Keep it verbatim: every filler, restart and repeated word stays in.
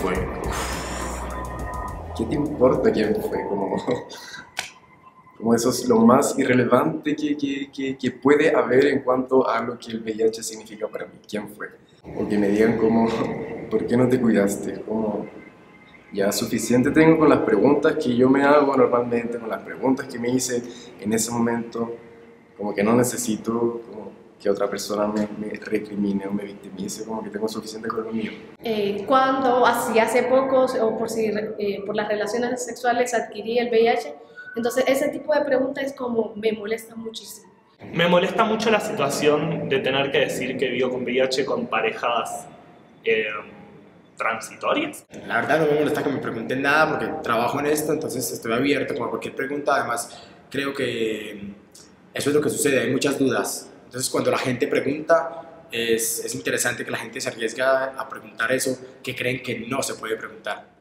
fue? ¿Qué te importa quién fue? Como, como eso es lo más irrelevante que, que, que, que puede haber en cuanto a lo que el V I H significa para mí. ¿Quién fue? O que me digan como, ¿por qué no te cuidaste? Como, ya suficiente tengo con las preguntas que yo me hago normalmente, con las preguntas que me hice en ese momento, como que no necesito como que otra persona me, me recrimine o me victimice, como que tengo suficiente con lo mío. Eh, cuando así hace poco o por, si, eh, por las relaciones sexuales adquirí el V I H, entonces ese tipo de preguntas es como me molesta muchísimo. Me molesta mucho la situación de tener que decir que vivo con V I H con parejas eh, transitorias. La verdad no me molesta que me pregunten nada porque trabajo en esto, entonces estoy abierto como a cualquier pregunta. Además, creo que eso es lo que sucede, hay muchas dudas. Entonces, cuando la gente pregunta, es, es interesante que la gente se arriesgue a preguntar eso que creen que no se puede preguntar.